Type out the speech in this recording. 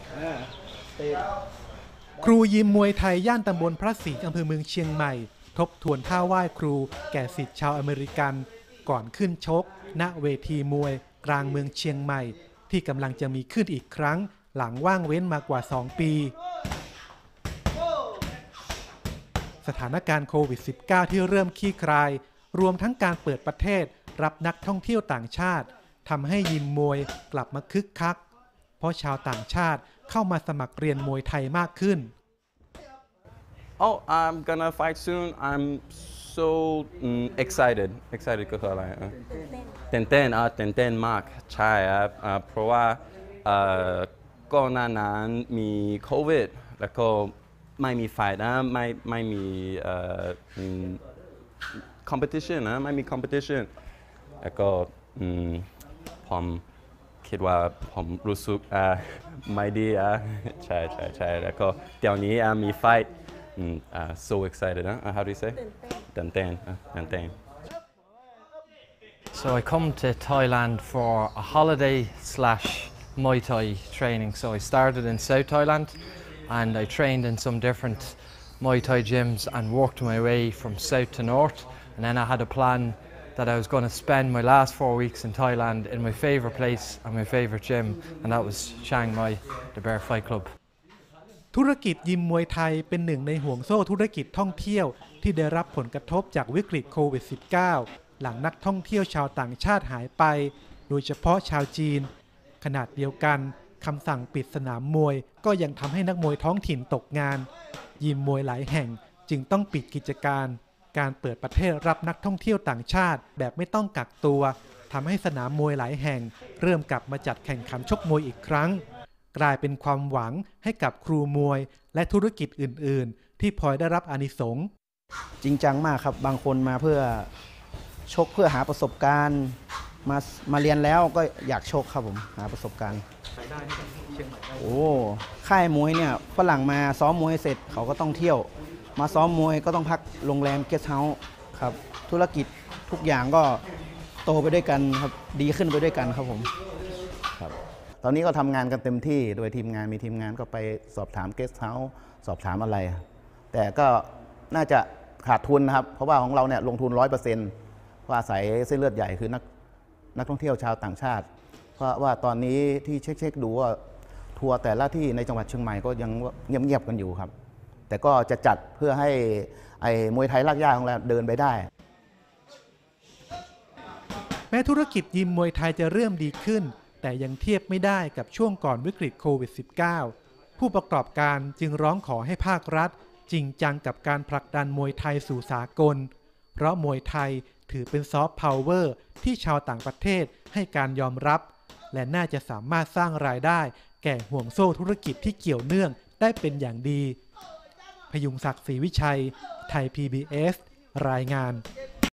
ครูยิมมวยไทยย่านตำบลพระสิงห์อำเภอเมืองเชียงใหม่ทบทวนท่าไหว้ครูแก่ศิษย์ชาวอเมริกันก่อนขึ้นชกณเวทีมวยกลางเมืองเชียงใหม่ที่กำลังจะมีขึ้นอีกครั้งหลังว่างเว้นมากว่า2 ปีสถานการณ์โควิด -19 ที่เริ่มคลี่คลายรวมทั้งการเปิดประเทศรับนักท่องเที่ยวต่างชาติทำให้ยิมมวยกลับมาคึกคักเพราะชาวต่างชาติเข้ามาสมัครเรียนมวยไทยมากขึ้น Oh, I'm gonna fight soon. I'm so excited. Excited ก็คืออะไรตื่นเต้นมากใช่ครับเพราะว่าก่อนหน้านั้นมีโควิดแล้วก็ไม่มีไฟนะไม่มีcompetition นะไม่มี competition แล้วก็ผมคิดว่าผมรู้สึกไม่ดีใช่แล้วก็เดี๋ยวนี้มีไฟso excited how do you say ตื่นเต้น So I come to Thailand for a holiday / Muay Thai training. So I started in South Thailand and I trained in some different Muay Thai gyms and worked my way from south to north. And then I had a plan that I was going to spend my last 4 weeks in Thailand in my favourite place and my favourite gym, and that was Chiang Mai, the Bear Fight Club. ธุรกิจยิมมวยไทยเป็นหนึ่งในห่วงโซ่ธุรกิจท่องเที่ยวที่ได้รับผลกระทบจากวิกฤตโควิด -19 หลังนักท่องเที่ยวชาวต่างชาติหายไปโดยเฉพาะชาวจีนขณะเดียวกันคำสั่งปิดสนามมวยก็ยังทำให้นักมวยท้องถิ่นตกงานยิมมวยหลายแห่งจึงต้องปิดกิจการเปิดประเทศรับนักท่องเที่ยวต่างชาติแบบไม่ต้องกักตัวทำให้สนามมวยหลายแห่งเริ่มกลับมาจัดแข่งขันชกมวยอีกครั้งกลายเป็นความหวังให้กับครูมวยและธุรกิจอื่นๆที่พลอยได้รับอานิสงส์จริงจังมากครับบางคนมาเพื่อชกเพื่อหาประสบการณ์มาเรียนแล้วก็อยากชกครับผมหาประสบการณ์โอ้ค่ายมวยเนี่ยฝรั่งมาซ้อมมวยเสร็จเขาก็ต้องเที่ยวมาซ้อมมวยก็ต้องพักโรงแรมเกสต์เฮาส์ครับธุรกิจทุกอย่างก็โตไปด้วยกันครับดีขึ้นไปด้วยกันครับผมครับตอนนี้ก็ทำงานกันเต็มที่โดยทีมงานก็ไปสอบถามเกสต์เฮาส์สอบถามอะไรแต่ก็น่าจะขาดทุนนะครับเพราะว่าของเราเนี่ยลงทุน 100%เพราะอาศัยเส้นเลือดใหญ่คือนักท่องเที่ยวชาวต่างชาติเพราะว่าตอนนี้ที่เช็คดูว่าทัวร์แต่ละที่ในจังหวัดเชียงใหม่ก็ยังเงียบๆกันอยู่ครับแต่ก็จะจัดเพื่อให้มวยไทยรากหญ้าของเราเดินไปได้แม้ธุรกิจยิมมวยไทยจะเริ่มดีขึ้นแต่ยังเทียบไม่ได้กับช่วงก่อนวิกฤตโควิด -19 ผู้ประกอบการจึงร้องขอให้ภาครัฐจริงจังกับการผลักดันมวยไทยสู่สากลเพราะมวยไทยถือเป็นซอฟต์พาวเวอร์ที่ชาวต่างประเทศให้การยอมรับและน่าจะสามารถสร้างรายได้แก่ห่วงโซ่ธุรกิจที่เกี่ยวเนื่องได้เป็นอย่างดีพยุงศักดิ์ศรีวิชัยไทย PBS รายงาน